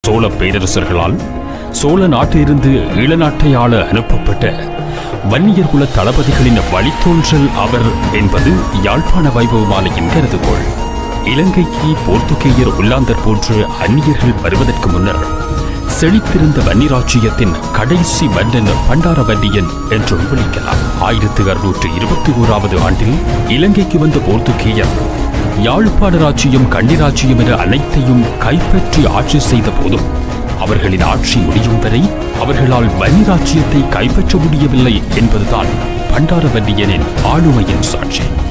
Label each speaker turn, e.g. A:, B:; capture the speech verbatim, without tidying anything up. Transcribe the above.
A: சோழ பேரரசர்களால் சோழ நாட்டிலிருந்து ஈழ நாட்டை ஆள அனுப்பப்பட்ட வன்னியர் குல தளபதிகளின் வழித்தோன்றல் அவர் என்பது யாழ்ப்பாண வைபவமாலையின் கருதுகோள். இலங்கைக்கு போர்த்துகேயர் உள்ளாந்தர் போன்ற அந்நியர்கள் வருவதற்கு முன்னர் செழித்திருந்த வன்னிராச்சியத்தின் கடைசி மன்னன் பண்டாரவன்னியன் என்றும் விളിக்கலாம். ஆயிரத்தி அறுநூற்று இருபத்தி ஓராவது ஆண்டில் இலங்கைக்கு வந்த போர்த்துகேயர் யாழ்ப்பாண ராச்சியம் கன்னிராச்சியம் என அனைத்தையும் கைப்பற்றி ஆட்சி செய்த போதும் அவர்களின் ஆட்சி முடியும் வரை அவர்களால் வன்னிராச்சியத்தை கைப்பற்ற முடியவில்லை என்பதுதான் பண்டாரவன்னியனின் ஆளுமையின் சாட்சி.